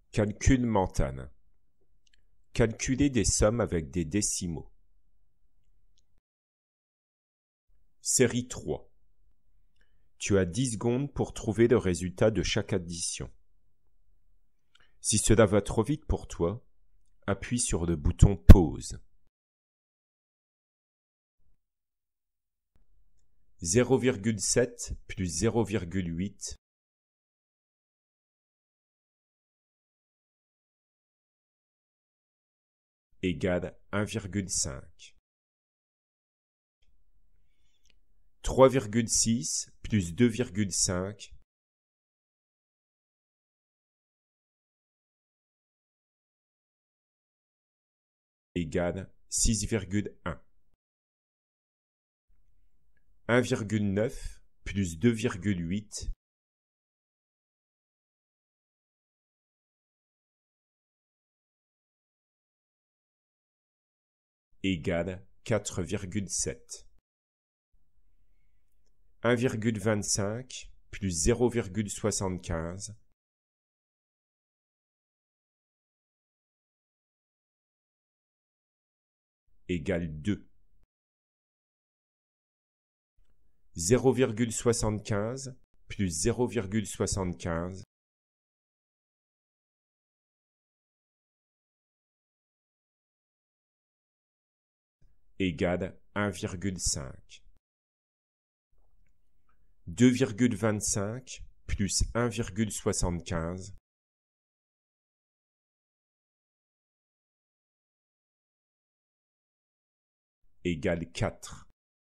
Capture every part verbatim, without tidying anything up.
Calcul mental. Calculer des sommes avec des décimaux. Série trois. Tu as dix secondes pour trouver le résultat de chaque addition. Si cela va trop vite pour toi, appuie sur le bouton pause. zéro virgule sept plus zéro virgule huit égale un virgule cinq. trois virgule six plus deux virgule cinq égale six virgule un. un virgule neuf plus deux virgule huit égale quatre virgule sept. un virgule vingt-cinq plus zéro virgule soixante-quinze égale deux. zéro virgule soixante-quinze plus zéro virgule soixante-quinze égale un virgule cinq. deux virgule vingt-cinq plus un virgule soixante-quinze égale quatre.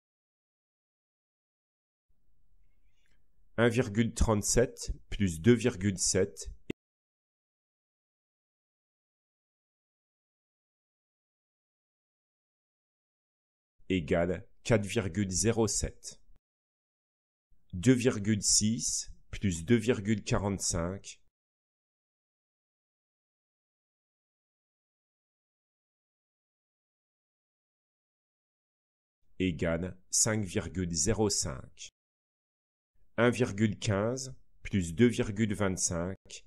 un virgule trente-sept plus deux virgule sept égale quatre virgule zéro sept. deux virgule six plus deux virgule quarante-cinq égale cinq virgule zéro cinq. un virgule quinze plus deux virgule vingt-cinq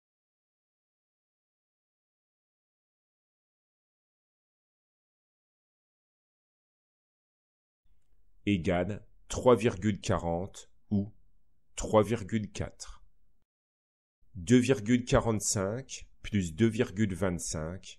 égale trois virgule quarante ou trois virgule quatre. deux virgule quarante-cinq plus deux virgule vingt-cinq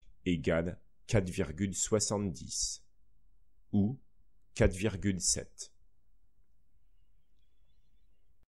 égale quatre virgule soixante-dix ou quatre virgule sept.